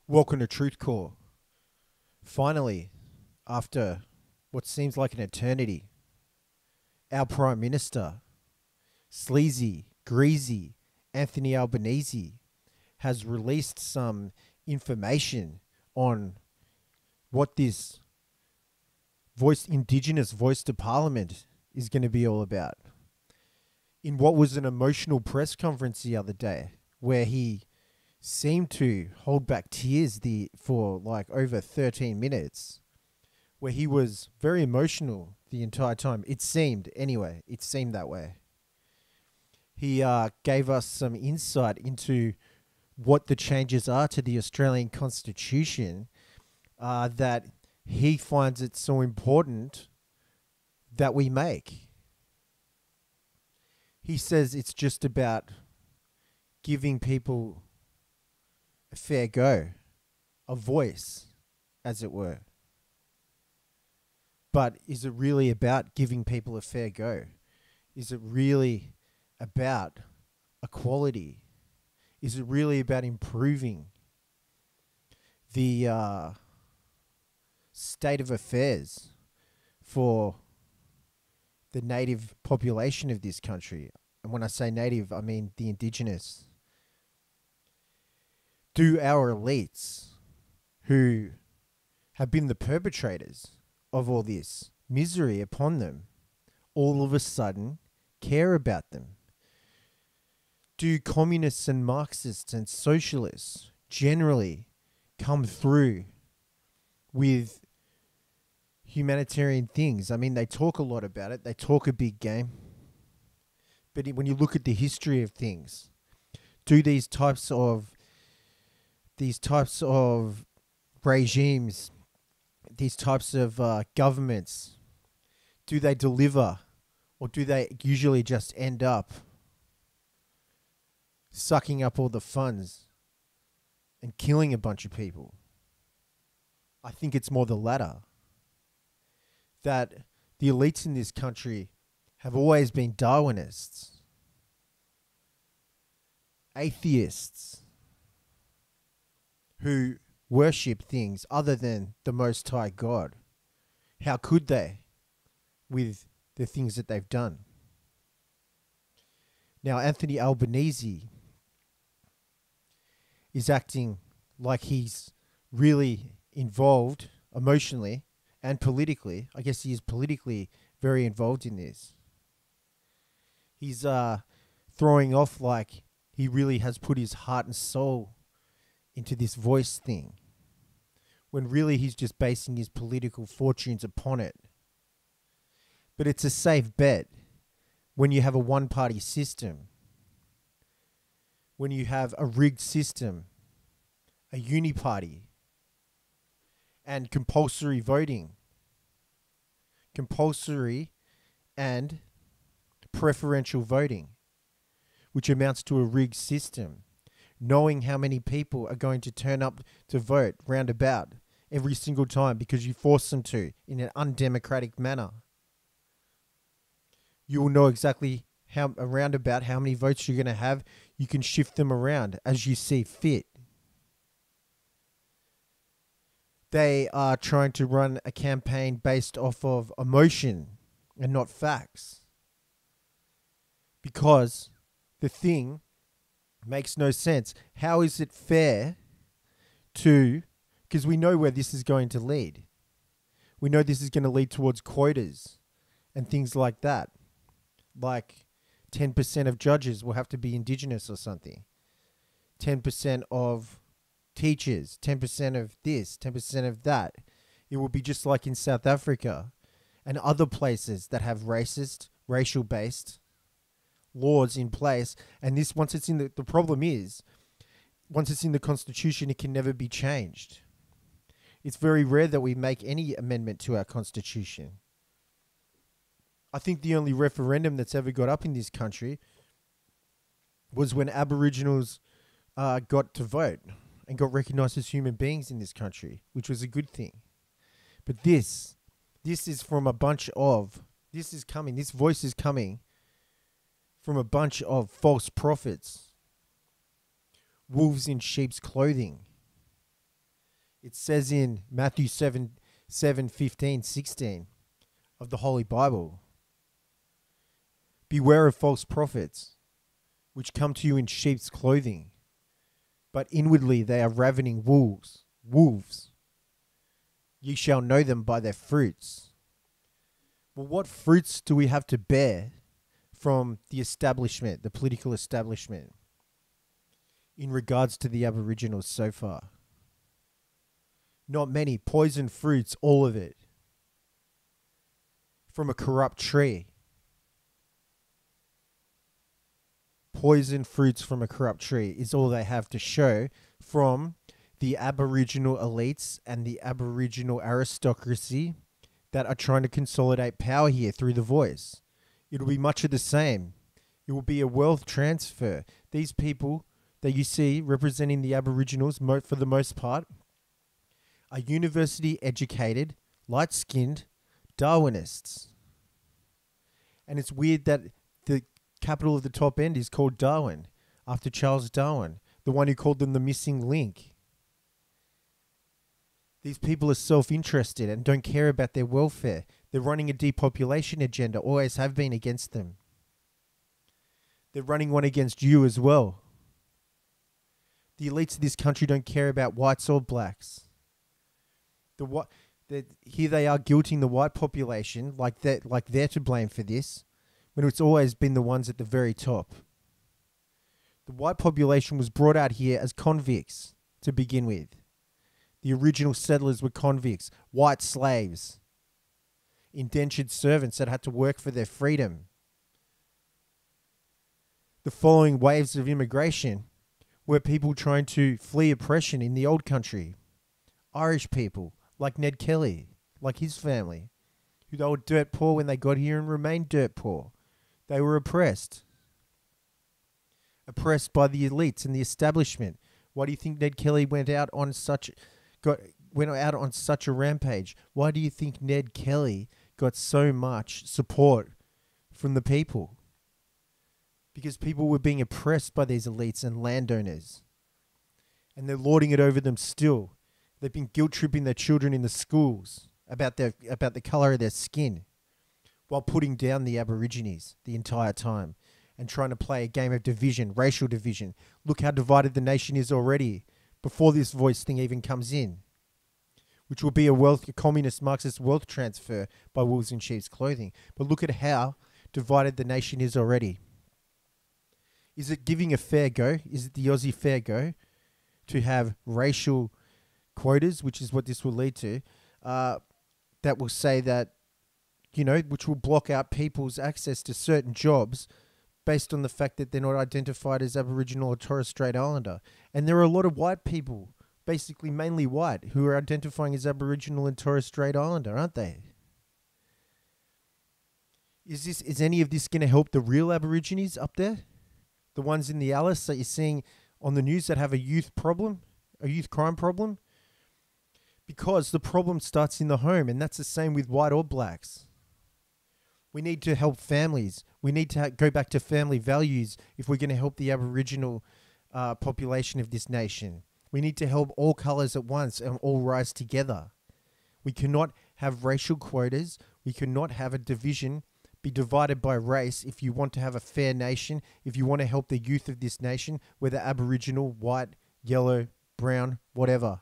Welcome to TRUTHCORE. Finally, after what seems like an eternity, our Prime Minister, sleazy, greasy Anthony Albanese, has released some information on what this Indigenous voice to Parliament is going to be all about. In what was an emotional press conference the other day, where he seemed to hold back tears for like over 13 minutes, where he was very emotional the entire time. It seemed that way. He gave us some insight into what the changes are to the Australian Constitution that he finds it so important that we make. He says it's just about giving people a fair go, a voice, as it were. But is it really about giving people a fair go? Is it really about equality? Is it really about improving the state of affairs for the native population of this country? And when I say native, I mean the Indigenous. Do our elites, who have been the perpetrators of all this misery upon them, all of a sudden care about them? Do communists and Marxists and socialists generally come through with humanitarian things? I mean, they talk a lot about it. They talk a big game. But when you look at the history of things, do these types of regimes, these types of governments, do they deliver, or do they usually just end up sucking up all the funds and killing a bunch of people? I think it's more the latter. That the elites in this country have always been Darwinists, atheists, who worship things other than the Most High God. How could they, with the things that they've done? Now, Anthony Albanese is acting like he's really involved emotionally and politically. I guess he is politically very involved in this. He's throwing off like he really has put his heart and soul into this voice thing, when really he's just basing his political fortunes upon it. But it's a safe bet when you have a one-party system, when you have a rigged system, a uniparty, and compulsory voting, compulsory and preferential voting, which amounts to a rigged system. Knowing how many people are going to turn up to vote roundabout every single time because you force them to in an undemocratic manner. You will know exactly how many votes you're going to have. You can shift them around as you see fit. They are trying to run a campaign based off of emotion and not facts. Because the thing makes no sense. How is it fair to... Because we know where this is going to lead. We know this is going to lead towards quotas and things like that. Like 10% of judges will have to be Indigenous or something. 10% of teachers. 10% of this. 10% of that. It will be just like in South Africa and other places that have racial-based laws in place. And this, once it's in the problem is, once it's in the Constitution, it can never be changed. It's very rare that we make any amendment to our Constitution. I think the only referendum that's ever got up in this country was when Aboriginals got to vote and got recognised as human beings in this country, which was a good thing. But this is from a bunch of, this voice is coming from a bunch of false prophets, wolves in sheep's clothing, It says in Matthew 7:15, 16 of the Holy Bible, beware of false prophets, which come to you in sheep's clothing, but inwardly they are ravening wolves. Ye shall know them by their fruits. Well, what fruits do we have to bear from the establishment, the political establishment, in regards to the Aboriginals so far? Not many. Poison fruits, all of it. From a corrupt tree. Poison fruits from a corrupt tree is all they have to show from the Aboriginal elites and the Aboriginal aristocracy that are trying to consolidate power here through the voice. It'll be much of the same. It will be a wealth transfer. These people that you see representing the Aboriginals, for the most part, are university educated, light-skinned Darwinists. And it's weird that the capital of the top end is called Darwin, after Charles Darwin, the one who called them the missing link. These people are self-interested and don't care about their welfare. They're running a depopulation agenda, always have been against them. They're running one against you as well. The elites of this country don't care about whites or blacks. Here they are guilting the white population like they're to blame for this, when it's always been the ones at the very top. The white population was brought out here as convicts to begin with. The original settlers were convicts, white slaves, indentured servants that had to work for their freedom. The following waves of immigration were people trying to flee oppression in the old country. Irish people, like Ned Kelly, like his family, who they were dirt poor when they got here and remained dirt poor. They were oppressed. Oppressed by the elites and the establishment. Why do you think Ned Kelly went out on such a rampage? Why do you think Ned Kelly got so much support from the people? Because people were being oppressed by these elites and landowners. And they're lording it over them still. They've been guilt-tripping their children in the schools about the colour of their skin, while putting down the Aborigines the entire time and trying to play a game of division, racial division. Look how divided the nation is already before this voice thing even comes in, which will be a communist Marxist wealth transfer by wolves in sheep's clothing. But look at how divided the nation is already. Is it giving a fair go? Is it the Aussie fair go to have racial quotas, which is what this will lead to, that will say that, which will block out people's access to certain jobs based on the fact that they're not identified as Aboriginal or Torres Strait Islander. And there are a lot of white people, basically mainly white, who are identifying as Aboriginal and Torres Strait Islander, aren't they? Is any of this going to help the real Aborigines up there? The ones in the Alice that you're seeing on the news that have a youth crime problem? Because the problem starts in the home, and that's the same with white or blacks. We need to help families. We need to go back to family values if we're going to help the Aboriginal population of this nation. We need to help all colours at once and all rise together. We cannot have racial quotas. We cannot have a division, be divided by race if you want to have a fair nation, if you want to help the youth of this nation, whether Aboriginal, white, yellow, brown, whatever.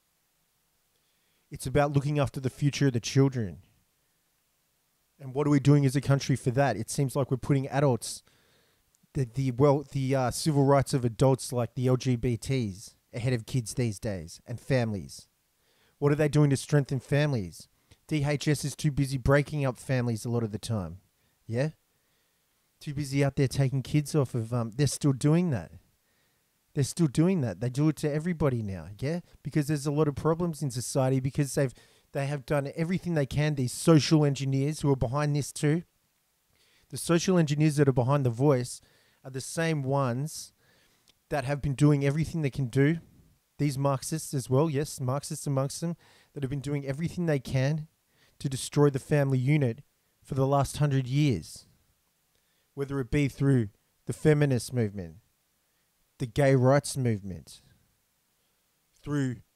It's about looking after the future of the children. And what are we doing as a country for that? It seems like we're putting adults, the civil rights of adults like the LGBTs ahead of kids these days, and families. What are they doing to strengthen families? DHS is too busy breaking up families a lot of the time. Yeah? Too busy out there taking kids off of... they're still doing that. They're still doing that. They do it to everybody now, yeah? Because there's a lot of problems in society because they have done everything they can, these social engineers who are behind this too. The social engineers that are behind the voice are the same ones that have been doing everything they can do. These Marxists as well, yes, Marxists amongst them, that have been doing everything they can to destroy the family unit for the last 100 years. Whether it be through the feminist movement, the gay rights movement, through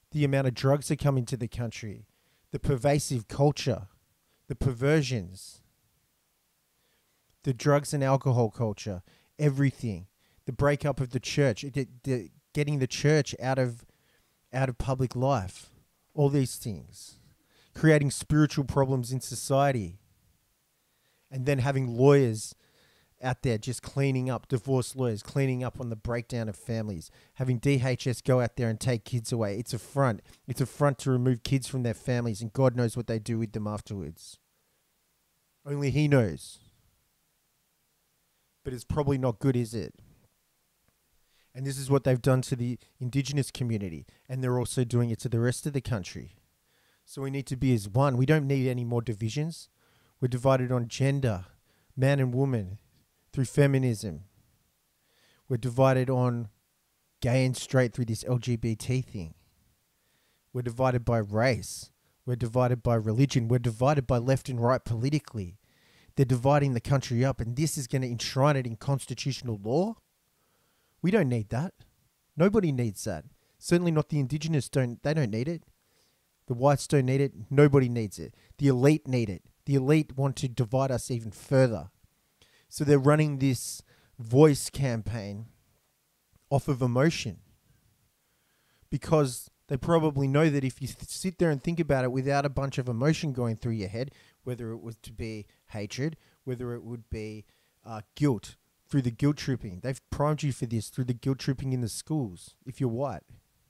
the amount of drugs that come into the country, the pervasive culture, the perversions, the drugs and alcohol culture, everything, the breakup of the church, getting the church out of public life, all these things, creating spiritual problems in society, and then having lawyers out there just cleaning up, divorce lawyers cleaning up on the breakdown of families, having DHS go out there and take kids away. It's a front. It's a front to remove kids from their families, and God knows what they do with them afterwards. Only He knows. But it's probably not good, is it? And this is what they've done to the Indigenous community, and they're also doing it to the rest of the country. So we need to be as one. We don't need any more divisions. We're divided on gender, man and woman, through feminism. We're divided on gay and straight through this LGBT thing. We're divided by race. We're divided by religion. We're divided by left and right politically. They're dividing the country up, and this is going to enshrine it in constitutional law? We don't need that. Nobody needs that. Certainly not the Indigenous. They don't need it. The whites don't need it. Nobody needs it. The elite need it. The elite want to divide us even further. So they're running this voice campaign off of emotion, because they probably know that if you sit there and think about it without a bunch of emotion going through your head, whether it was to be hatred, whether it would be guilt, through the guilt tripping. They've primed you for this through the guilt tripping in the schools, if you're white.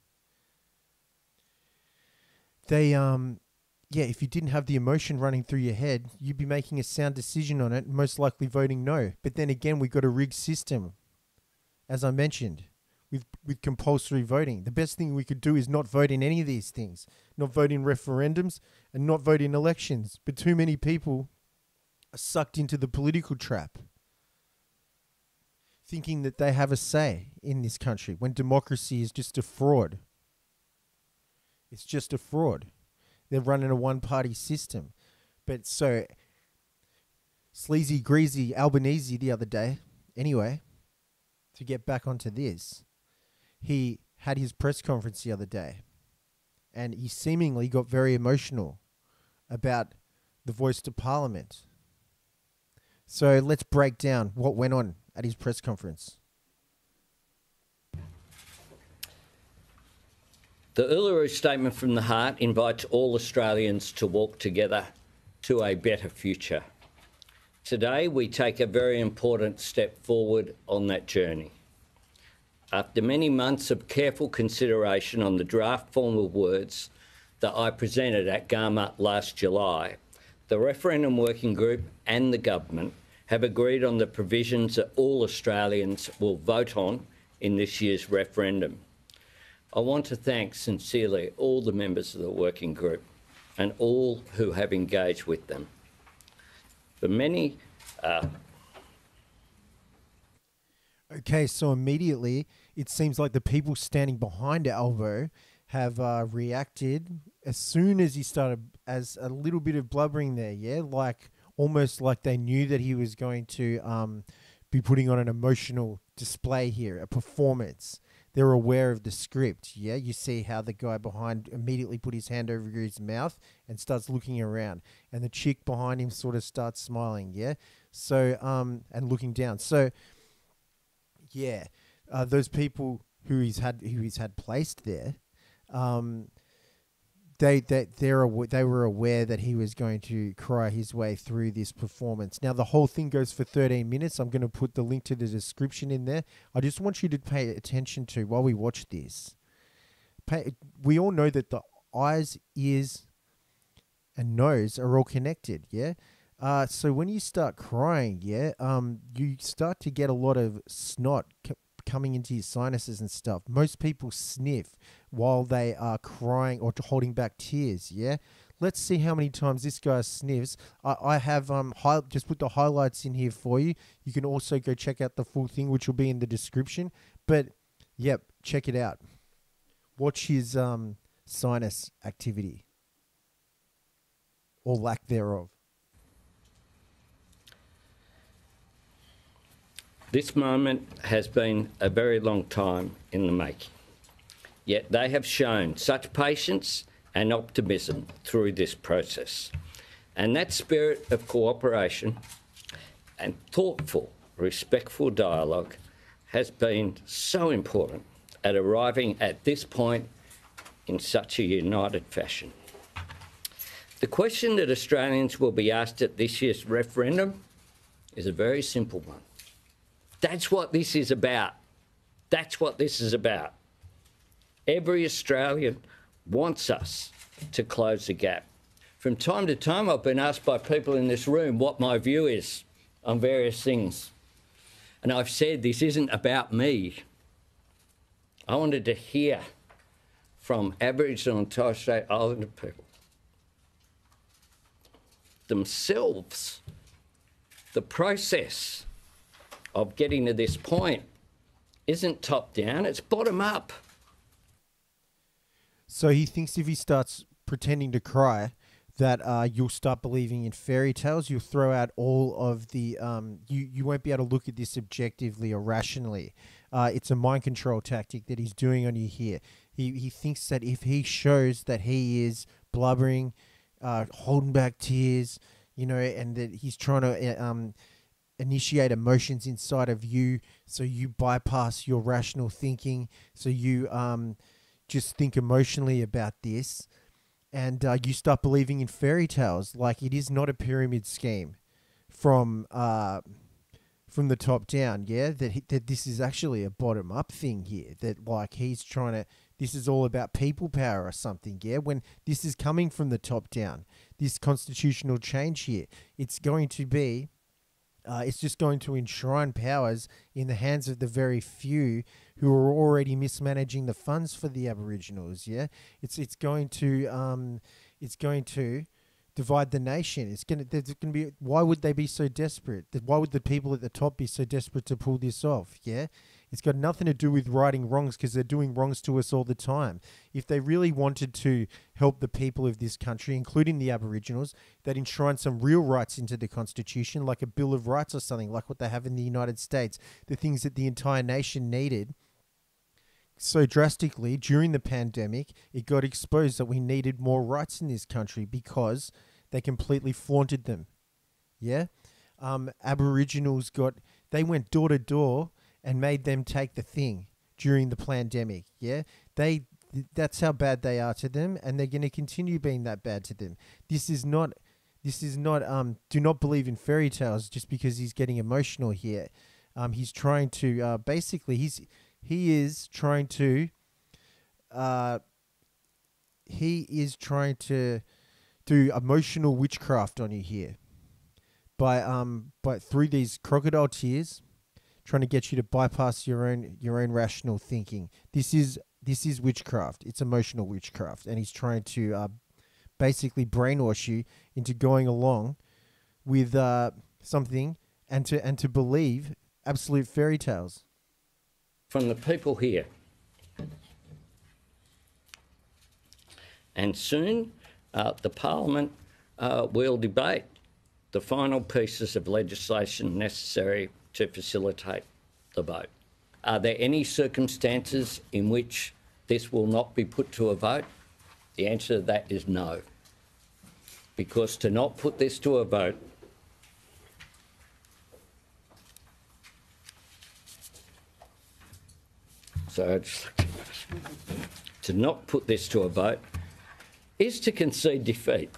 If you didn't have the emotion running through your head, you'd be making a sound decision on it, most likely voting no. But then again, we've got a rigged system, as I mentioned, with compulsory voting. The best thing we could do is not vote in any of these things, not vote in referendums and not vote in elections. But too many people are sucked into the political trap, thinking that they have a say in this country when democracy is just a fraud. It's just a fraud. They're running a one-party system. But so, sleazy, greasy Albanese the other day, anyway, to get back onto this, he had his press conference the other day, and he seemingly got very emotional about the voice to Parliament. So let's break down what went on at his press conference. The Uluru Statement from the Heart invites all Australians to walk together to a better future. Today, we take a very important step forward on that journey. After many months of careful consideration on the draft form of words that I presented at Garma last July, the Referendum Working Group and the Government have agreed on the provisions that all Australians will vote on in this year's referendum. I want to thank sincerely all the members of the working group and all who have engaged with them. For many... Okay, so immediately it seems like the people standing behind Albo have reacted as soon as he started, as a little bit of blubbering there, yeah? Like, almost like they knew that he was going to be putting on an emotional display here, a performance. They're aware of the script, yeah? You see how the guy behind immediately put his hand over his mouth and starts looking around. And the chick behind him sort of starts smiling, yeah? So, and looking down. So, yeah, those people who he's had placed there, they were aware that he was going to cry his way through this performance. Now, the whole thing goes for 13 minutes. I'm going to put the link to the description in there. I just want you to pay attention to while we watch this. We all know that the eyes, ears, and nose are all connected, yeah? So when you start crying, yeah, you start to get a lot of snot coming into your sinuses and stuff. Most people sniff while they are crying or holding back tears, yeah? Let's see how many times this guy sniffs. I have just put the highlights in here for you. You can also go check out the full thing, which will be in the description. But, yep, check it out. Watch his sinus activity, or lack thereof. This moment has been a very long time in the making. Yet they have shown such patience and optimism through this process. And that spirit of cooperation and thoughtful, respectful dialogue has been so important at arriving at this point in such a united fashion. The question that Australians will be asked at this year's referendum is a very simple one. That's what this is about. That's what this is about. Every Australian wants us to close the gap. From time to time, I've been asked by people in this room what my view is on various things. And I've said this isn't about me. I wanted to hear from Aboriginal and Torres Strait Islander people themselves. The process of getting to this point isn't top down, it's bottom up. So he thinks if he starts pretending to cry, that you'll start believing in fairy tales. You'll throw out all of the you won't be able to look at this objectively or rationally. It's a mind control tactic that he's doing on you here. He thinks that if he shows that he is blubbering, holding back tears, you know, and that he's trying to initiate emotions inside of you, so you bypass your rational thinking, so you just think emotionally about this. And you start believing in fairy tales, like it is not a pyramid scheme from the top down, yeah? That this is actually a bottom up thing here. That like he's trying to, this is all about people power or something, yeah? When this is coming from the top down, this constitutional change here, it's going to be, it's just going to enshrine powers in the hands of the very few who are already mismanaging the funds for the Aboriginals. Yeah, it's going to divide the nation. There's going to be. Why would they be so desperate? Why would the people at the top be so desperate to pull this off? Yeah, it's got nothing to do with righting wrongs, because they're doing wrongs to us all the time. If they really wanted to help the people of this country, including the Aboriginals, they'd enshrine some real rights into the Constitution, like a Bill of Rights or something, like what they have in the United States, the things that the entire nation needed. So drastically, during the pandemic, it got exposed that we needed more rights in this country because they completely flaunted them. Yeah? Aboriginals they went door to door and made them take the thing during the pandemic. Yeah? That's how bad they are to them, and they're going to continue being that bad to them. This is not, do not believe in fairy tales just because he's getting emotional here. He's trying to, he is trying to do emotional witchcraft on you here by through these crocodile tears, trying to get you to bypass your own rational thinking. This is witchcraft. It's emotional witchcraft, and he's trying to basically brainwash you into going along with something and to believe absolute fairy tales. From the people here. And soon the Parliament will debate the final pieces of legislation necessary to facilitate the vote. Are there any circumstances in which this will not be put to a vote? The answer to that is no. Because to not put this to a vote to not put this to a vote is to concede defeat.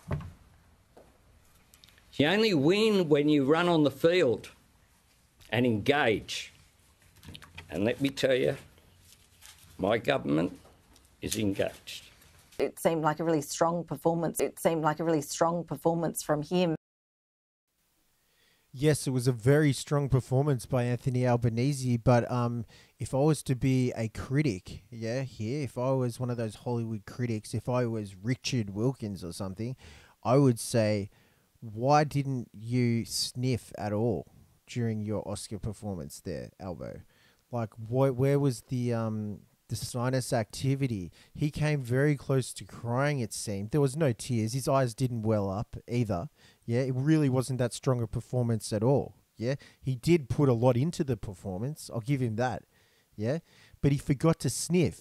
You only win when you run on the field and engage. And let me tell you, my government is engaged. It seemed like a really strong performance. From him. Yes, it was a very strong performance by Anthony Albanese, but if I was to be a critic, if I was one of those Hollywood critics, if I was Richard Wilkins or something, I would say, why didn't you sniff at all during your Oscar performance there, Albo? Like, where was the sinus activity? He came very close to crying, it seemed. There was no tears. His eyes didn't well up either. Yeah, it really wasn't that strong a performance at all. Yeah, he did put a lot into the performance. I'll give him that. Yeah, but he forgot to sniff.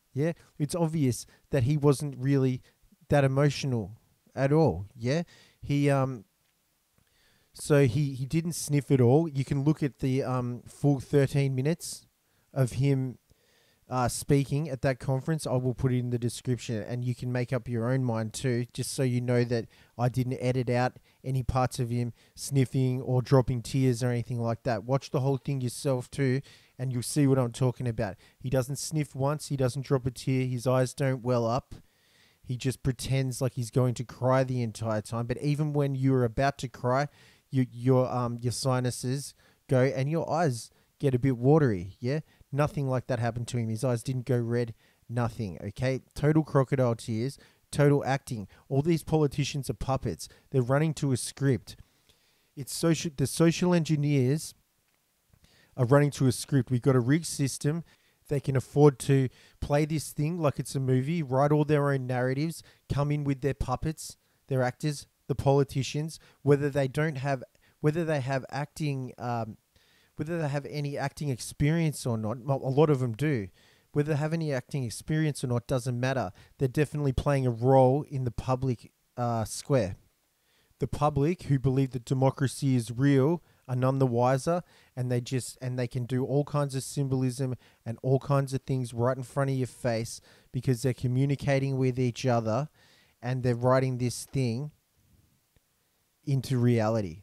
Yeah, it's obvious that he wasn't really that emotional at all. Yeah, he so he didn't sniff at all. You can look at the full 13 minutes of him speaking at that conference. I will put it in the description, and you can make up your own mind too, just so you know that I didn't edit out any parts of him sniffing or dropping tears or anything like that. Watch the whole thing yourself too, and you'll see what I'm talking about. He doesn't sniff once. He doesn't drop a tear. His eyes don't well up. He just pretends like he's going to cry the entire time. But even when you're about to cry, your sinuses go and your eyes get a bit watery. Yeah, nothing like that happened to him. His eyes didn't go red. Nothing. Okay, total crocodile tears. Total acting. All these politicians are puppets. They're running to a script. It's social. The social engineers are running to a script. We've got a rigged system. They can afford to play this thing like it's a movie, write all their own narratives, come in with their puppets, their actors, the politicians, whether they have acting, whether they have any acting experience or not. A lot of them do. Whether they have any acting experience or not doesn't matter. They're definitely playing a role in the public square. The public who believe that democracy is real are none the wiser, and they can do all kinds of symbolism and all kinds of things right in front of your face because they're communicating with each other and they're writing this thing into reality.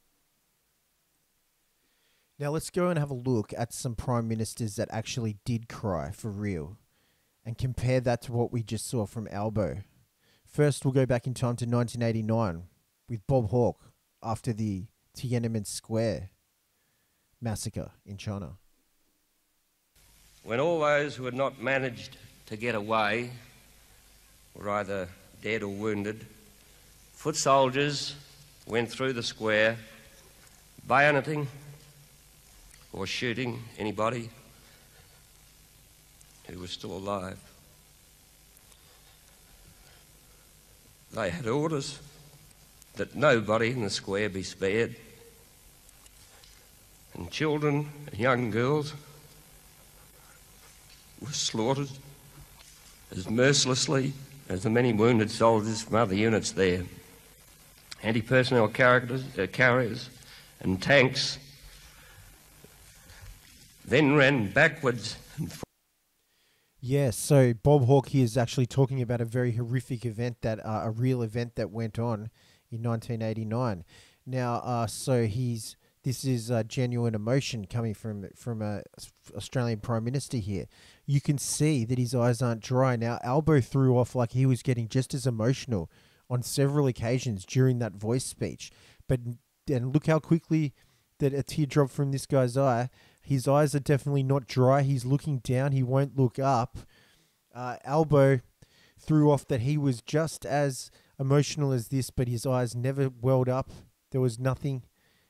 Now let's go and have a look at some prime ministers that actually did cry for real and compare that to what we just saw from Albo. First, we'll go back in time to 1989 with Bob Hawke after the Tiananmen Square massacre in China. When all those who had not managed to get away were either dead or wounded, foot soldiers went through the square, bayoneting or shooting anybody who was still alive. They had orders that nobody in the square be spared, and children and young girls were slaughtered as mercilessly as the many wounded soldiers from other units there. Anti-personnel carriers and tanks then ran backwards and forwards. Yeah, so Bob Hawke here is actually talking about a very horrific event, a real event that went on in 1989. Now, this is genuine emotion coming from a Australian Prime Minister here. You can see that his eyes aren't dry. Now, Albo threw off like he was getting just as emotional on several occasions during that voice speech. But and look how quickly that a tear dropped from this guy's eye. His eyes are definitely not dry. He's looking down. He won't look up. Albo threw off that he was just as emotional as this, but his eyes never welled up. There was nothing.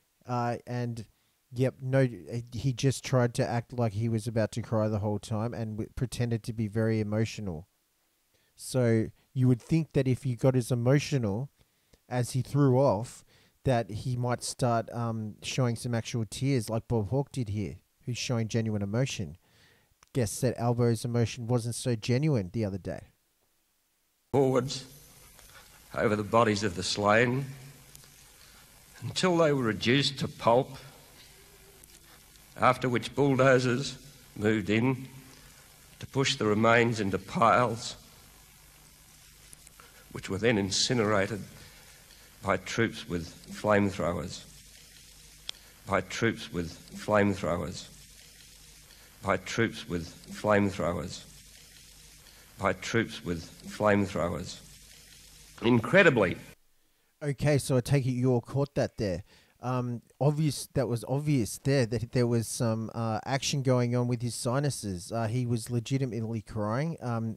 He just tried to act like he was about to cry the whole time and pretended to be very emotional. So you would think that if he got as emotional as he threw off, that he might start showing some actual tears like Bob Hawke did here, who's showing genuine emotion. Guess that Albo's emotion wasn't so genuine the other day. Forwards over the bodies of the slain until they were reduced to pulp, after which bulldozers moved in to push the remains into piles, which were then incinerated by troops with flamethrowers, by troops with flamethrowers, by troops with flamethrowers, by troops with flamethrowers. Incredibly. Okay, so I take it you all caught that there. That was obvious there that there was some action going on with his sinuses. He was legitimately crying.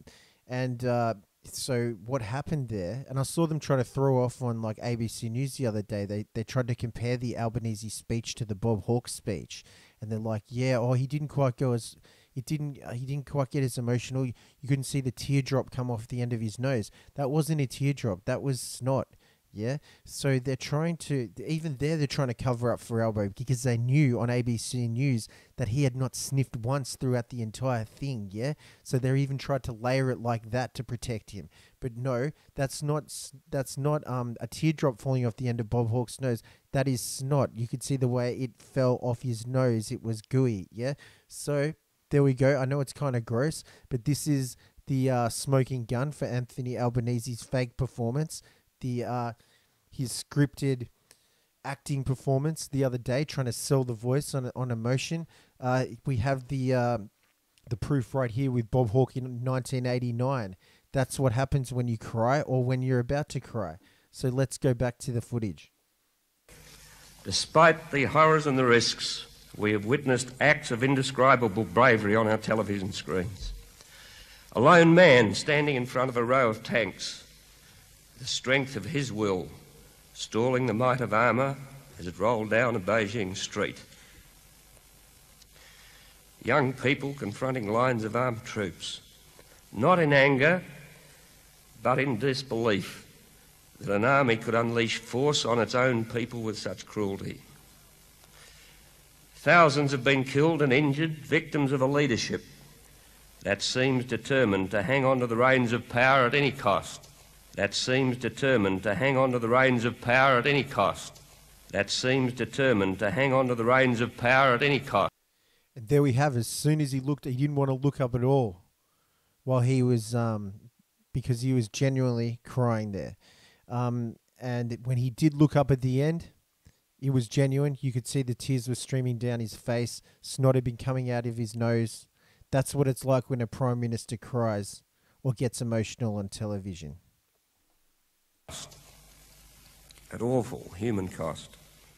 So what happened there, and I saw them try to throw off on like ABC News the other day. They tried to compare the Albanese speech to the Bob Hawke speech, and they're like, he didn't quite he didn't quite get as emotional. You couldn't see the teardrop come off the end of his nose. That wasn't a teardrop. That was snot. Yeah, so they're trying to, even there, they're trying to cover up for Albo because they knew on ABC News that he had not sniffed once throughout the entire thing. Yeah, so they're even tried to layer it like that to protect him. But no, that's not a teardrop falling off the end of Bob Hawke's nose. That is snot. You could see the way it fell off his nose. It was gooey. Yeah, so there we go. I know it's kind of gross, but this is the smoking gun for Anthony Albanese's fake performance. His scripted acting performance the other day, trying to sell the voice on emotion. We have the proof right here with Bob Hawke in 1989. That's what happens when you cry or when you're about to cry. So let's go back to the footage. Despite the horrors and the risks, we have witnessed acts of indescribable bravery on our television screens. A lone man standing in front of a row of tanks, the strength of his will, stalling the might of armour as it rolled down a Beijing street. Young people confronting lines of armed troops, not in anger, but in disbelief that an army could unleash force on its own people with such cruelty. Thousands have been killed and injured, victims of a leadership that seems determined to hang on to the reins of power at any cost. That seems determined to hang on to the reins of power at any cost. That seems determined to hang on to the reins of power at any cost. And there we have. As soon as he looked, he didn't want to look up at all, while he was because he was genuinely crying there. And when he did look up at the end, it was genuine. You could see the tears were streaming down his face. Snot had been coming out of his nose. That's what it's like when a Prime Minister cries or gets emotional on television. At awful human cost.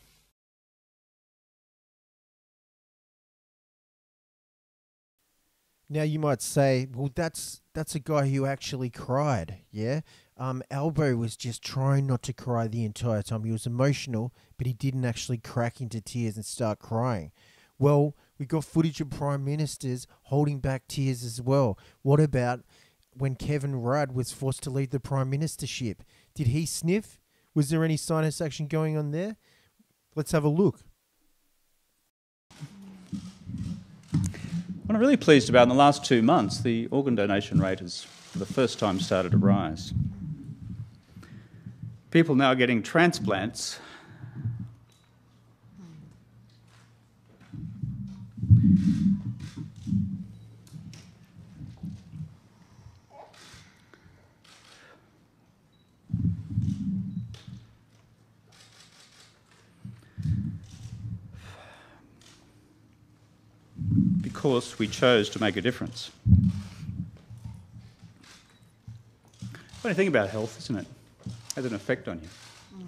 Now you might say, well, that's a guy who actually cried, yeah? Albo was just trying not to cry the entire time. He was emotional, but he didn't actually crack into tears and start crying. Well, we got footage of Prime Ministers holding back tears as well. What about when Kevin Rudd was forced to leave the Prime Ministership? Did he sniff? Was there any sinus action going on there? Let's have a look. What I'm really pleased about in the last 2 months, the organ donation rate has for the first time started to rise. People now getting transplants because we chose to make a difference. Funny thing about health, isn't it? It has an effect on you.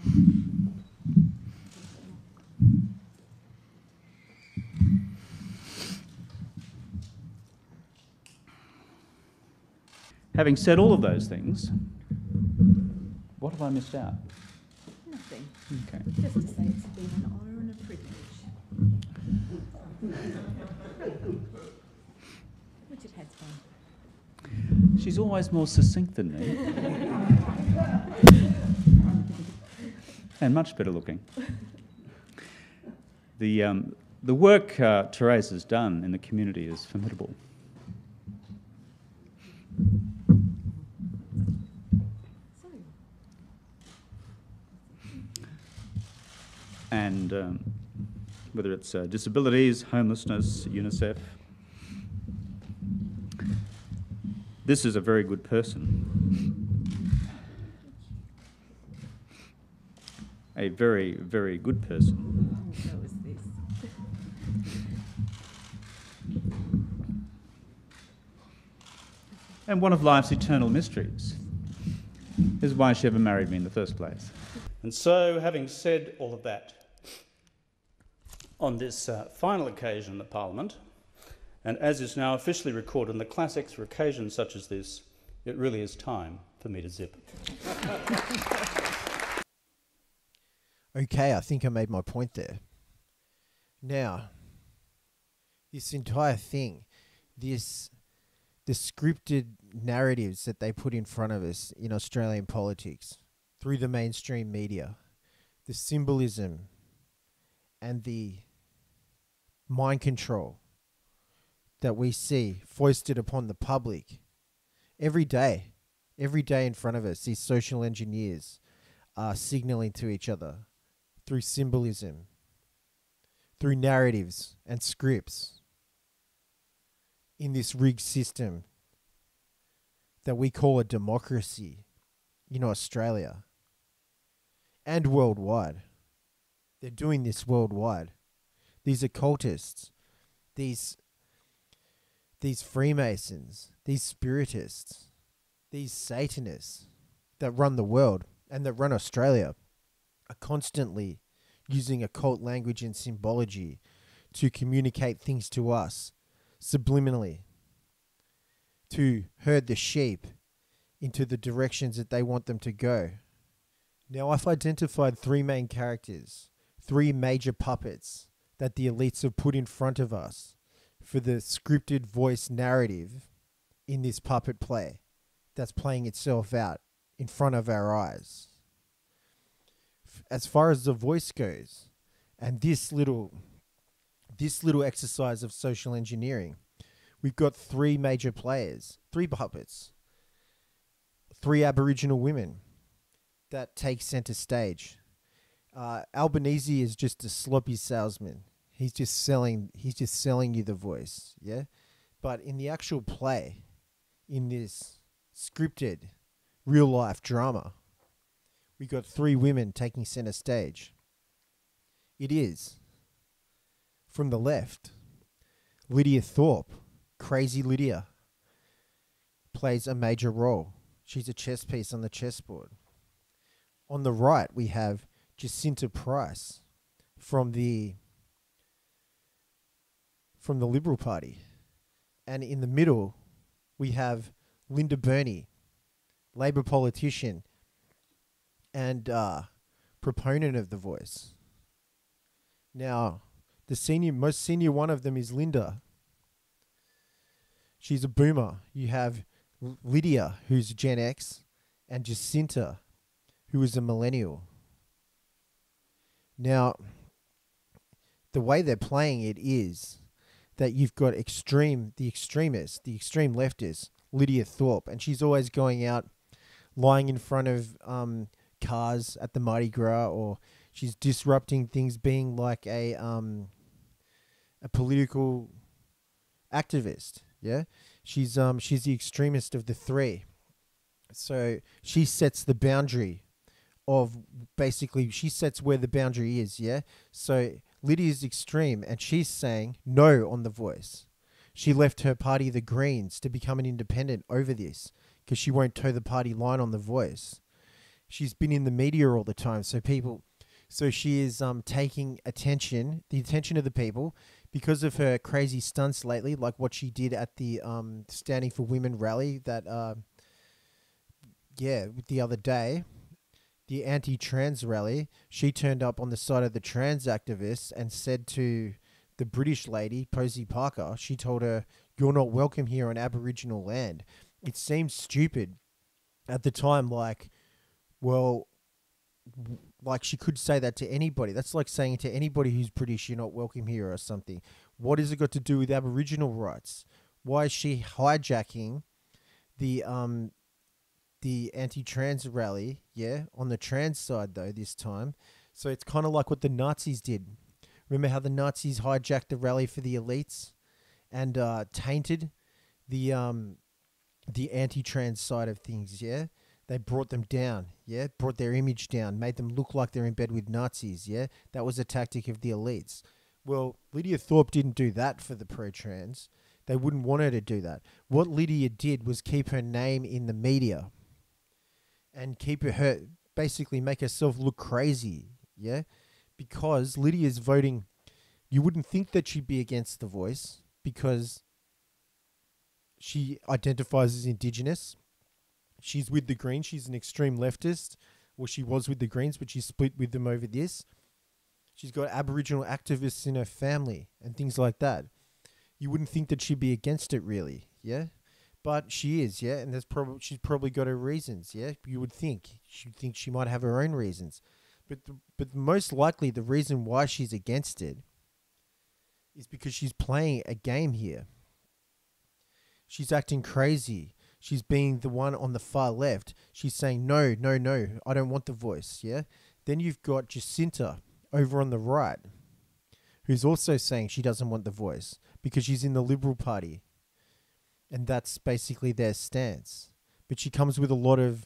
Having said all of those things, what have I missed out? Nothing. Okay. Just to say it's been an honour and a privilege. Richard Head's fine. She's always more succinct than me. And much better looking. The work Therese has done in the community is formidable. And whether it's disabilities, homelessness, UNICEF, this is a very good person. A very, very good person. And so is this. And one of life's eternal mysteries is why she ever married me in the first place. And so, having said all of that, on this final occasion in the Parliament, and as is now officially recorded in the classics for occasions such as this, it really is time for me to zip. Okay, I think I made my point there. Now, this entire thing, the scripted narratives that they put in front of us in Australian politics, through the mainstream media, the symbolism and the mind control that we see foisted upon the public every day in front of us. These social engineers are signaling to each other through symbolism, through narratives and scripts in this rigged system that we call a democracy in Australia and worldwide. They're doing this worldwide. These occultists, these Freemasons, these spiritists, these Satanists that run the world and that run Australia are constantly using occult language and symbology to communicate things to us subliminally, to herd the sheep into the directions that they want them to go. Now, I've identified three main characters, three major puppets that the elites have put in front of us for the scripted voice narrative in this puppet play that's playing itself out in front of our eyes. As far as the voice goes, and this little exercise of social engineering, we've got three major players, three puppets, three Aboriginal women that take center stage. Albanese is just a sloppy salesman. He's just selling you the voice, yeah? But in the actual play, in this scripted real life drama, we got three women taking center stage. It is, from the left, Lydia Thorpe, Crazy Lydia, plays a major role. She's a chess piece on the chessboard. On the right, we have Jacinta Price from the Liberal Party. And in the middle, we have Linda Burney, Labor politician and proponent of the voice. Now, the most senior one of them is Linda. She's a boomer. You have Lydia, who's Gen X, and Jacinta, who is a millennial. Now, the way they're playing it is that you've got the extreme leftist, Lydia Thorpe, and she's always going out, lying in front of cars at the Mardi Gras, or she's disrupting things, being like a political activist. Yeah, she's the extremist of the three. So she sets the boundary of she sets where the boundary is. Yeah. So Lydia's extreme, and she's saying no on the voice. She left her party, the Greens, to become an independent over this because she won't toe the party line on the voice. She's been in the media all the time, so she is taking the attention of the people because of her crazy stunts lately, like what she did at the Standing for Women rally that the other day, the anti-trans rally. She turned up on the side of the trans activists and said to the British lady, Posey Parker, she told her, "You're not welcome here on Aboriginal land." It seemed stupid at the time, like she could say that to anybody. That's like saying to anybody who's British, "You're not welcome here," or something. What has it got to do with Aboriginal rights? Why is she hijacking the anti-trans rally, on the trans side though this time? So it's kind of like what the Nazis did. Remember how the Nazis hijacked the rally for the elites and tainted the anti-trans side of things, yeah? They brought them down, yeah? Brought their image down, made them look like they're in bed with Nazis, yeah? That was a tactic of the elites. Well, Lydia Thorpe didn't do that for the pro-trans. They wouldn't want her to do that. What Lydia did was keep her name in the media and basically make herself look crazy, yeah? Because Lydia's voting, you wouldn't think that she'd be against the voice because she identifies as Indigenous. She's with the Greens. She's an extreme leftist. Well, she was with the Greens, but she split with them over this. She's got Aboriginal activists in her family and things like that. You wouldn't think that she'd be against it, really, yeah? But she is, yeah, and she's probably got her reasons, yeah. You would think she might have her own reasons, but most likely the reason why she's against it is because she's playing a game here. She's acting crazy. She's being the one on the far left. She's saying, no, no, no, I don't want the voice, yeah? Then you've got Jacinta over on the right, who's also saying she doesn't want the voice because she's in the Liberal Party. And that's basically their stance. But she comes with a lot of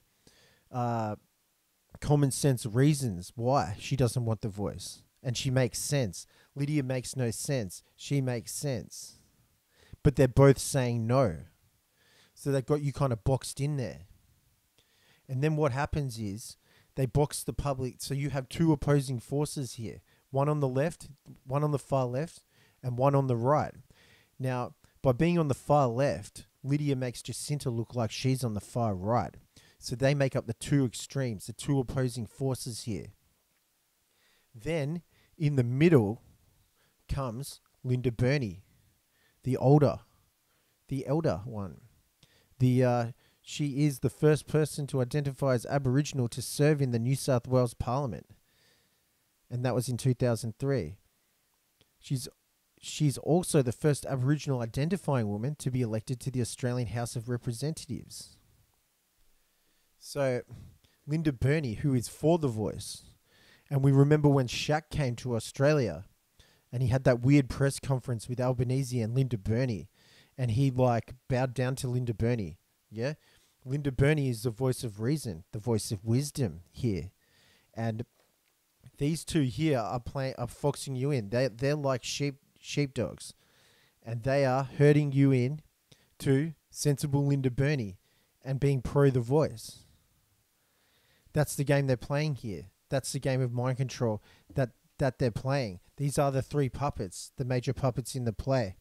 common sense reasons why she doesn't want the voice. And she makes sense. Lydia makes no sense. She makes sense. But they're both saying no. So they've got you kind of boxed in there. And then what happens is they box the public. So you have two opposing forces here. One on the left, one on the far left, and one on the right. Now, by being on the far left, Lydia makes Jacinta look like she's on the far right. So they make up the two extremes, the two opposing forces here. Then, in the middle, comes Linda Burney, the elder one. She is the first person to identify as Aboriginal to serve in the New South Wales Parliament. And that was in 2003. She's also the first Aboriginal identifying woman to be elected to the Australian House of Representatives. So, Linda Burney, who is for the voice, and we remember when Shaq came to Australia and he had that weird press conference with Albanese and Linda Burney, and he bowed down to Linda Burney. Yeah? Linda Burney is the voice of reason, the voice of wisdom here. And these two here are foxing you in. They're like sheepdogs, and they are herding you in to sensible Linda Burney and being pro the voice. That's the game they're playing here. That's the game of mind control that they're playing. These are the three puppets, the major puppets in the play.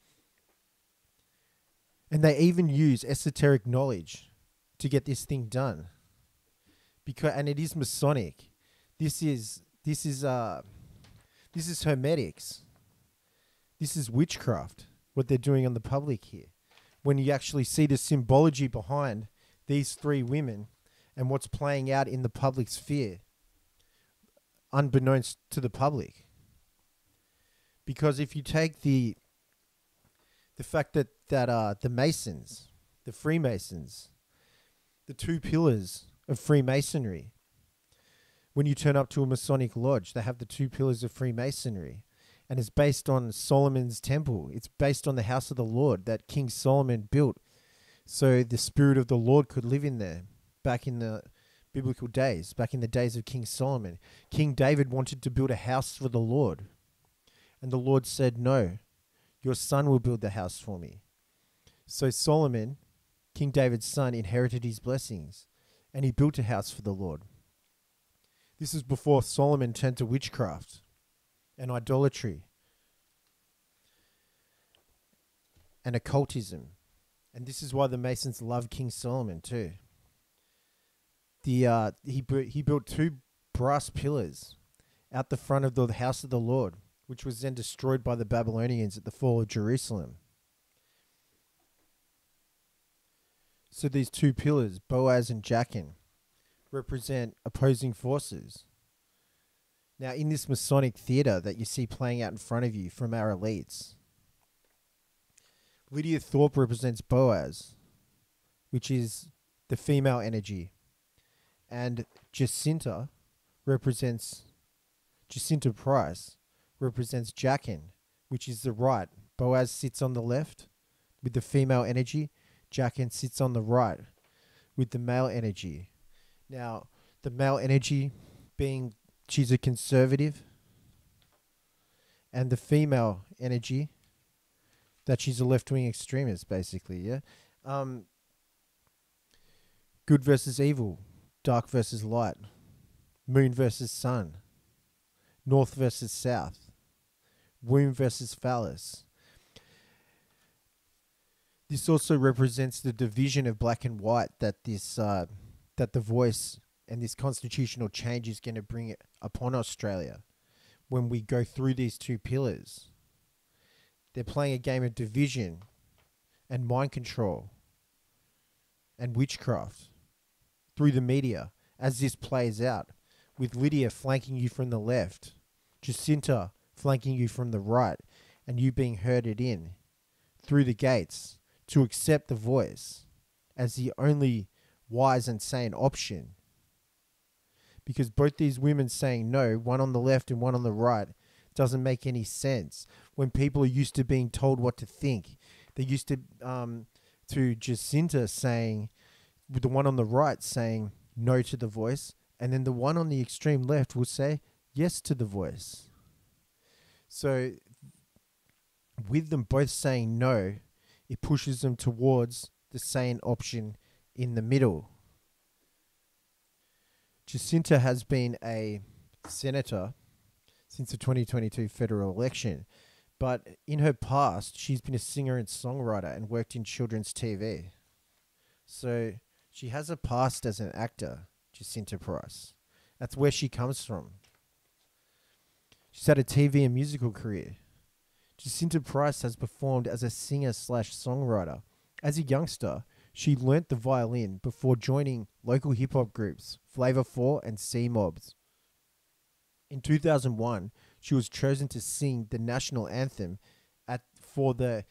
And they even use esoteric knowledge to get this thing done. And it is Masonic. This is Hermetics. This is witchcraft, what they're doing on the public here. When you actually see the symbology behind these three women and what's playing out in the public sphere, unbeknownst to the public. Because if you take the fact that the Masons, the Freemasons, the two pillars of Freemasonry, when you turn up to a Masonic lodge, they have the two pillars of Freemasonry. And it's based on Solomon's temple. It's based on the house of the Lord that King Solomon built so the spirit of the Lord could live in there back in the biblical days, back in the days of King Solomon. King David wanted to build a house for the Lord. And the Lord said, no, your son will build the house for me. So Solomon, King David's son, inherited his blessings, and he built a house for the Lord. This is before Solomon turned to witchcraft and idolatry and occultism. And this is why the Masons love King Solomon too. He built two brass pillars out the front of the house of the Lord, which was then destroyed by the Babylonians at the fall of Jerusalem. So these two pillars, Boaz and Jachin, represent opposing forces. Now, in this Masonic theatre that you see playing out in front of you from our elites, Lydia Thorpe represents Boaz, which is the female energy, and Jacinta Price represents Jachin, which is the right. Boaz sits on the left with the female energy. Jachin sits on the right with the male energy. Now, the male energy being she's a conservative, and the female energy that she's a left-wing extremist, basically, yeah? Good versus evil, dark versus light, moon versus sun, north versus south, womb versus phallus. This also represents the division of black and white that that the voice and this constitutional change is going to bring upon Australia when we go through these two pillars. They're playing a game of division and mind control and witchcraft through the media as this plays out, with Lydia flanking you from the left, Jacinta flanking you from the right, and you being herded in through the gates to accept the voice as the only wise and sane option. Because both these women saying no, one on the left and one on the right, doesn't make any sense. When people are used to being told what to think, they used to Jacinta saying, with the one on the right saying no to the voice, and then the one on the extreme left will say yes to the voice. So with them both saying no, it pushes them towards the sane option in the middle. Jacinta has been a senator since the 2022 federal election, but in her past, she's been a singer and songwriter and worked in children's TV. So she has a past as an actor, Jacinta Price. That's where she comes from. She's had a TV and musical career. Jacinta Price has performed as a singer/songwriter. As a youngster, she learnt the violin before joining local hip-hop groups, Flavor 4 and C-Mobs. In 2001, she was chosen to sing the national anthem for the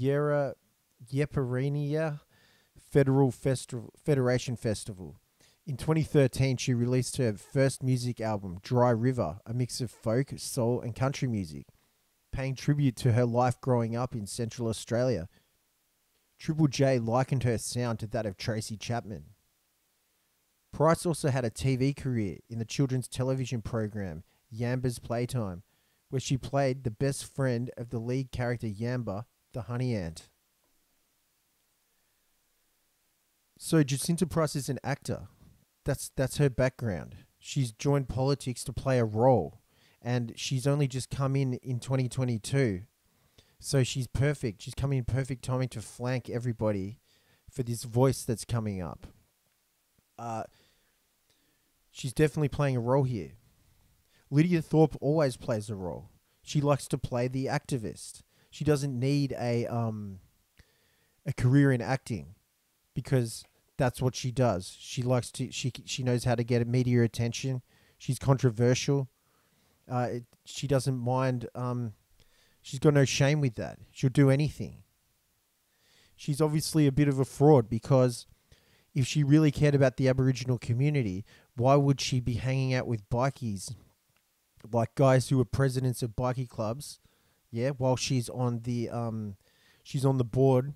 Yepareenia Federation Festival. In 2013, she released her first music album, Dry River, a mix of folk, soul, and country music, paying tribute to her life growing up in Central Australia. Triple J likened her sound to that of Tracy Chapman. Price also had a TV career in the children's television program Yamba's Playtime, where she played the best friend of the lead character Yamba, the honey ant. So Jacinta Price is an actor. That's her background. She's joined politics to play a role, and she's only just come in 2022. So she's perfect. She's coming in perfect timing to flank everybody for this voice that's coming up. She's definitely playing a role here. Lydia Thorpe always plays a role. She likes to play the activist. She doesn't need a career in acting, because that's what she does. She likes to. She knows how to get media attention. She's controversial. She doesn't mind. She's got no shame with that. She'll do anything. She's obviously a bit of a fraud, because if she really cared about the Aboriginal community, why would she be hanging out with bikies, like guys who are presidents of bikie clubs, yeah, while she's on the board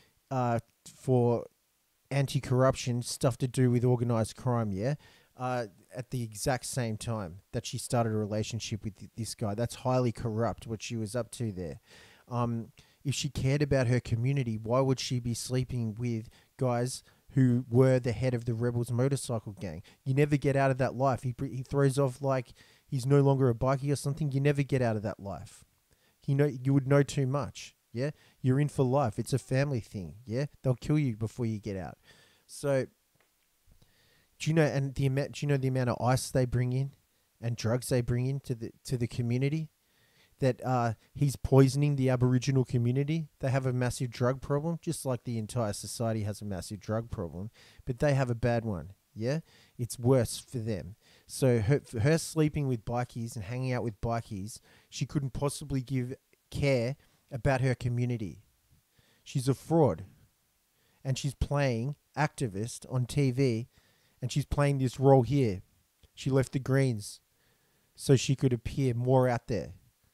for anti-corruption, stuff to do with organized crime, yeah, at the exact same time that she started a relationship with this guy. That's highly corrupt, what she was up to there. If she cared about her community, why would she be sleeping with guys who were the head of the Rebels motorcycle gang? You never get out of that life. He throws off like he's no longer a bikie or something. You never get out of that life. You would know too much. Yeah, you're in for life. It's a family thing. Yeah, they'll kill you before you get out. So, do you know the amount of ice they bring in and drugs they bring in to the community? That he's poisoning the Aboriginal community. They have a massive drug problem, just like the entire society has a massive drug problem, but they have a bad one. Yeah, it's worse for them. So her sleeping with bikies and hanging out with bikies, she couldn't possibly care about her community. She's a fraud, and she's playing activist on TV, and she's playing this role here. She left the Greens so she could appear more out there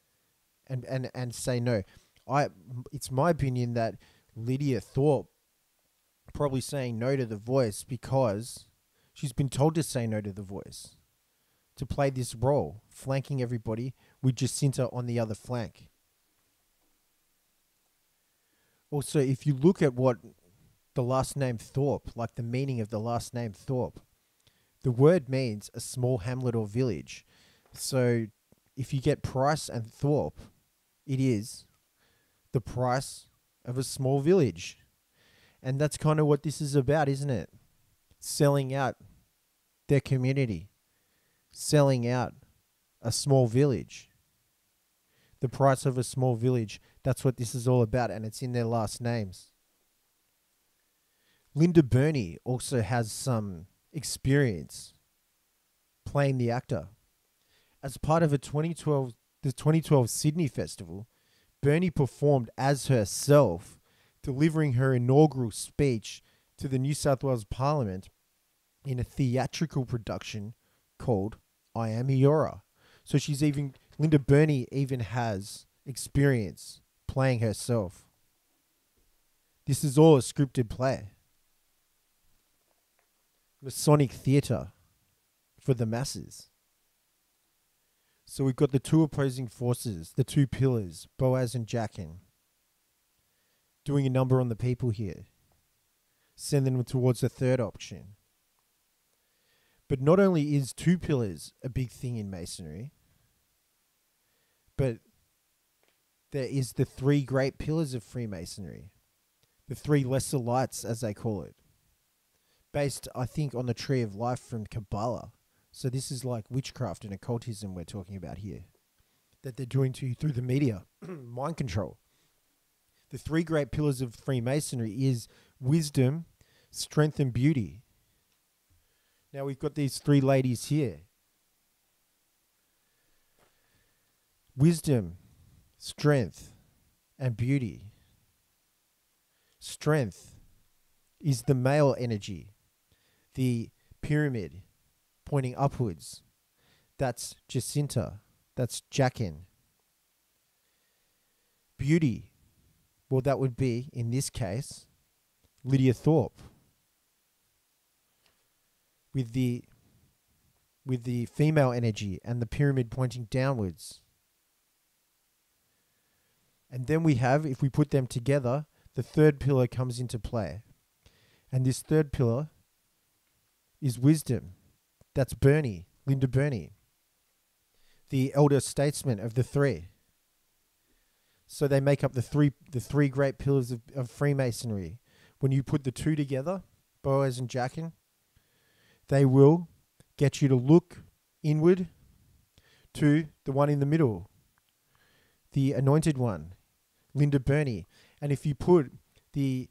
and say no. It's my opinion that Lydia Thorpe probably saying no to The Voice because she's been told to say no to The Voice, to play this role, flanking everybody with Jacinta on the other flank. Also, if you look at what the last name Thorpe, like the meaning of the last name Thorpe, the word means a small hamlet or village. So if you get Price and Thorpe, it is the price of a small village. And that's kind of what this is about, isn't it? Selling out their community, selling out a small village. The price of a small village, that's what this is all about, and it's in their last names. Linda Burney also has some experience playing the actor. As part of the 2012 Sydney Festival, Burney performed as herself, delivering her inaugural speech to the New South Wales Parliament in a theatrical production called I Am Eora. So Linda Burney even has experience playing herself. This is all a scripted play. Masonic theatre for the masses. So we've got the two opposing forces, the two pillars, Boaz and Jachin, doing a number on the people here, sending them towards the third option. But not only is two pillars a big thing in Masonry, but there is the three great pillars of Freemasonry, the three lesser lights, as they call it, based, I think, on the Tree of Life from Kabbalah. So this is like witchcraft and occultism we're talking about here, that they're doing to you through the media, mind control. The three great pillars of Freemasonry is wisdom, strength, and beauty. Now we've got these three ladies here. Wisdom, strength, and beauty. Strength is the male energy, the pyramid pointing upwards. That's Jacinta. That's Jachin. Beauty, well, that would be, in this case, Lydia Thorpe. With the female energy and the pyramid pointing downwards. And then we have, if we put them together, the third pillar comes into play. And this third pillar is wisdom. That's Burney, Linda Burney, the elder statesman of the three. So they make up the three great pillars of Freemasonry. When you put the two together, Boaz and Jachin, they will get you to look inward to the one in the middle, the anointed one, Linda Burney. And if you put the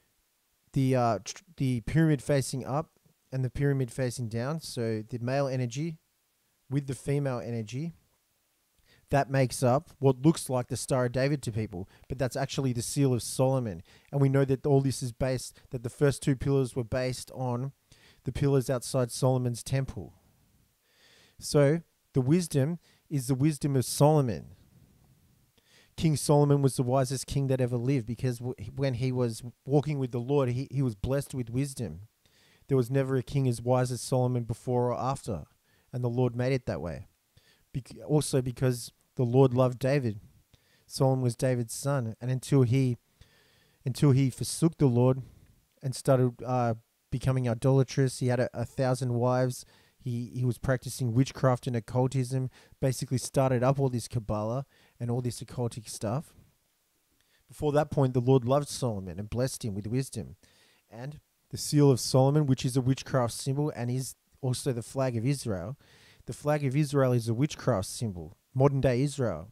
pyramid facing up and the pyramid facing down, so the male energy with the female energy, that makes up what looks like the Star of David to people, but that's actually the Seal of Solomon. And we know that all this is based, that the first two pillars were based on the pillars outside Solomon's temple. So the wisdom is the wisdom of Solomon. King Solomon was the wisest king that ever lived, because when he was walking with the Lord, he was blessed with wisdom. There was never a king as wise as Solomon before or after, and the Lord made it that way. Also because the Lord loved David. Solomon was David's son, and until he forsook the Lord and started becoming idolatrous, he had 1,000 wives. He was practicing witchcraft and occultism, basically started up all this Kabbalah and all this occultic stuff. Before that point, the Lord loved Solomon and blessed him with wisdom. And the Seal of Solomon, which is a witchcraft symbol and is also the flag of Israel. The flag of Israel is a witchcraft symbol, modern day Israel.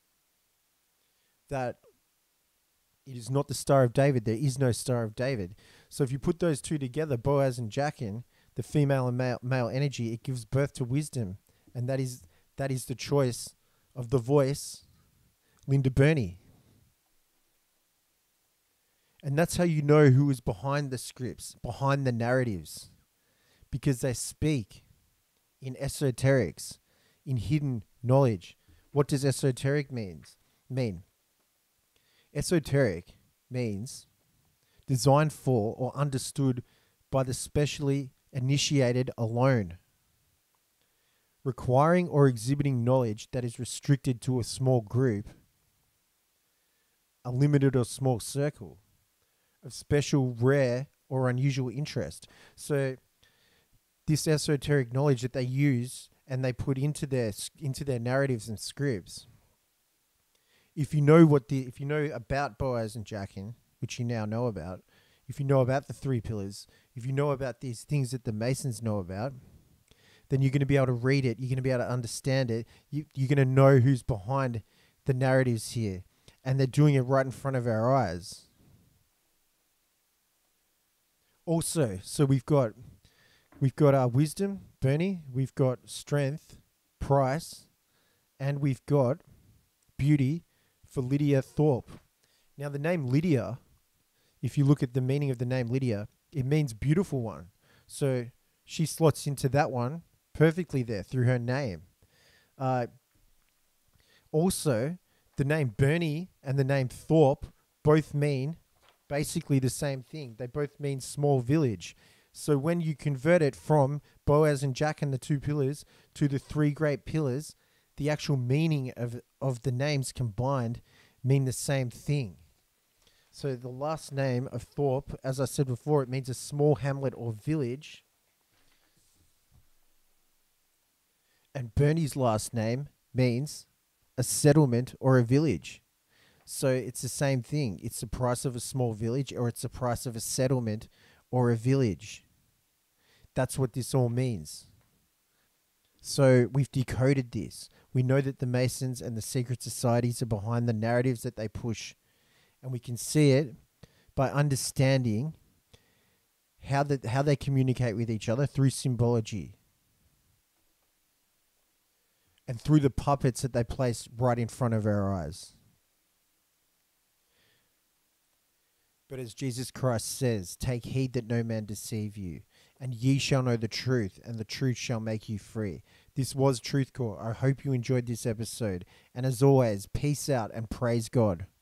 That it is not the Star of David. There is no Star of David. So if you put those two together, Boaz and Jachin, the female and male energy, it gives birth to wisdom. And that is the choice of the voice, Linda Burney. And that's how you know who is behind the scripts, behind the narratives, because they speak in esoterics, in hidden knowledge. What does esoteric mean? Esoteric means designed for or understood by the specially initiated alone, requiring or exhibiting knowledge that is restricted to a small group, a limited or small circle of special, rare, or unusual interest. So this esoteric knowledge that they use and they put into their narratives and scripts. If you know about Boaz and Jachin, which you now know about, if you know about the three pillars, if you know about these things that the Masons know about, then you're going to be able to read it. You're going to be able to understand it. You're going to know who's behind the narratives here, and they're doing it right in front of our eyes. Also, so we've got our wisdom, Bernie. We've got strength, Price, and we've got beauty for Lydia Thorpe. Now, the name Lydia, if you look at the meaning of the name Lydia, it means beautiful one. So she slots into that one perfectly there through her name. Also, the name Bernie and the name Thorpe both mean basically the same thing. They both mean small village. So when you convert it from Boaz and Jack and the two pillars to the three great pillars, the actual meaning of the names combined mean the same thing. So the last name of Thorpe, as I said before, it means a small hamlet or village. And Bernie's last name means a settlement or a village. So it's the same thing. It's the price of a small village, or it's the price of a settlement or a village. That's what this all means. So we've decoded this. We know that the Masons and the secret societies are behind the narratives that they push. And we can see it by understanding how they communicate with each other through symbology. And through the puppets that they place right in front of our eyes. But as Jesus Christ says, take heed that no man deceive you, and ye shall know the truth, and the truth shall make you free. This was TruthCore. I hope you enjoyed this episode. And as always, peace out and praise God.